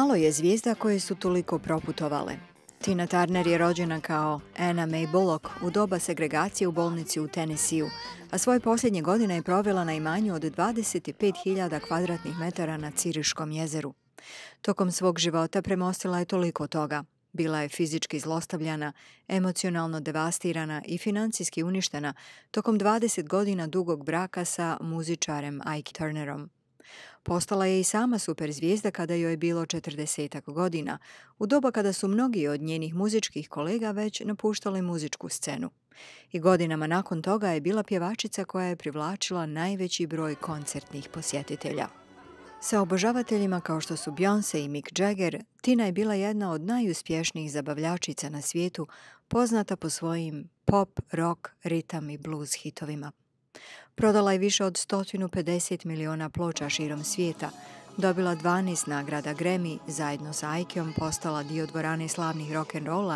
Malo je zvijezda koje su toliko proputovale. Tina Turner je rođena kao Anna Mae Bullock u doba segregacije u bolnici u Tennesseeu, a svoje posljednje godine je provela na imanju od 25.000 kvadratnih metara na Ciriškom jezeru. Tokom svog života premostila je toliko toga. Bila je fizički zlostavljana, emocionalno devastirana i financijski uništena tokom 20 godina dugog braka sa muzičarem Ike Turnerom. Postala je i sama superzvijezda kada joj je bilo 40 godina, u doba kada su mnogi od njenih muzičkih kolega već napuštali muzičku scenu. I godinama nakon toga je bila pjevačica koja je privlačila najveći broj koncertnih posjetitelja. Sa obožavateljima kao što su Beyoncé i Mick Jagger, Tina je bila jedna od najuspješnijih zabavljačica na svijetu, poznata po svojim pop, rock, ritam i blues hitovima. Prodala je više od 150 miliona ploča širom svijeta, dobila 12 nagrada Grammy, zajedno sa Ikeom postala dio dvorane slavnih rock'n'rolla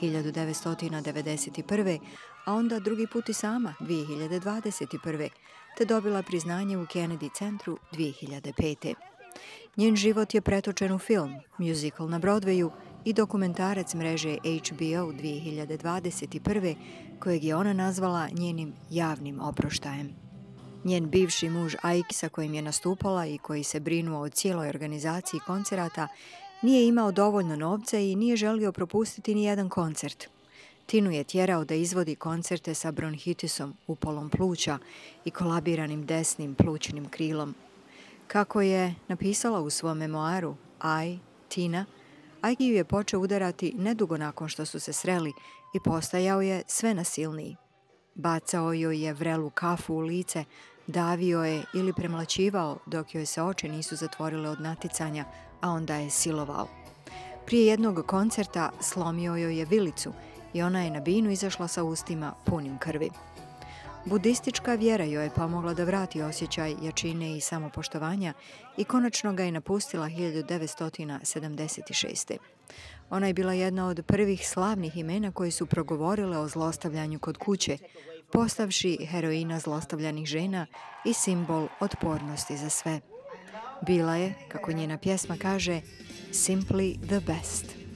1991. a onda drugi put i sama 2021. te dobila priznanje u Kennedy centru 2005. Njen život je pretočen u film, musical na Broadwayu i dokumentarac mreže HBO 2021. kojeg je ona nazvala njenim javnim oproštajem. Njen bivši muž Ike, sa kojim je nastupala i koji se brinuo o cijeloj organizaciji koncerata, nije imao dovoljno novca i nije želio propustiti ni jedan koncert. Tinu je tjerao da izvodi koncerte sa bronhitisom, upalom pluća i kolabiranim desnim plućnim krilom. Kako je napisala u svom memoaru I, Tina, Ike ju je počeo udarati nedugo nakon što su se sreli i postajao je sve nasilniji. Bacao joj je vrelu kafu u lice, davio je ili premlaćivao dok joj se oči nisu zatvorile od naticanja, a onda je silovao. Prije jednog koncerta slomio joj je vilicu i ona je na binu izašla sa ustima punim krvi. Budistička vjera joj je pomogla da vrati osjećaj jačine i samopoštovanja i konačno ga je napustila 1976. Ona je bila jedna od prvih slavnih imena koji su progovorile o zlostavljanju kod kuće, postavši heroina zlostavljanih žena i simbol otpornosti za sve. Bila je, kako njena pjesma kaže, simply the best.